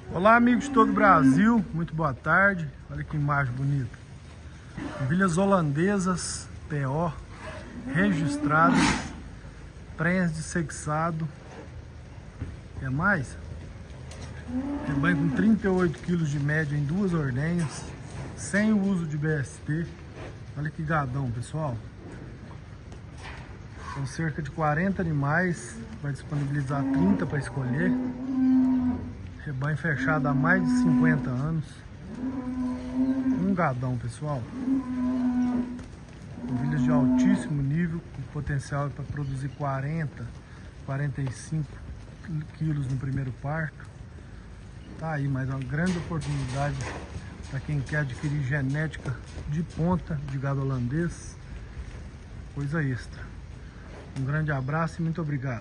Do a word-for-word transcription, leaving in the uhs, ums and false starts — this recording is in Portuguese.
Olá, amigos de todo o Brasil, muito boa tarde. Olha que imagem bonita. Ovelhas holandesas, P O, registradas, prenhas de sexado. Quer mais? Rebanho com trinta e oito quilos de média em duas ordenhas, sem o uso de B S T. Olha que gadão, pessoal. São cerca de quarenta animais, vai disponibilizar trinta para escolher. Rebanho fechado há mais de cinquenta anos. Um gadão, pessoal. Ovelhas de altíssimo nível, com potencial para produzir quarenta, quarenta e cinco quilos no primeiro parto. Tá aí mais uma grande oportunidade para quem quer adquirir genética de ponta de gado holandês. Coisa extra. Um grande abraço e muito obrigado.